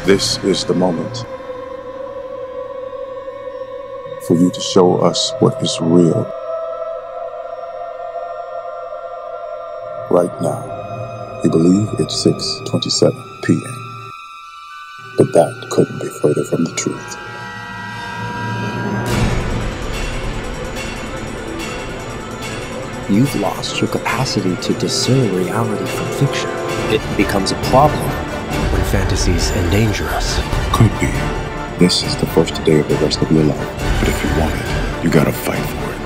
This is the moment for you to show us what is real. Right now, we believe it's 6:27 p.m. But that couldn't be further from the truth. You've lost your capacity to discern reality from fiction. It becomes a problem when fantasies endanger us. Could be. This is the first day of the rest of your life. But if you want it, you gotta fight for it.